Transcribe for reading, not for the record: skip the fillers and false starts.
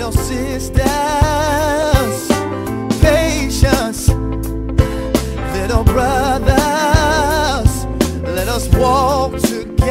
little sisters, patience, little brothers, let us walk together.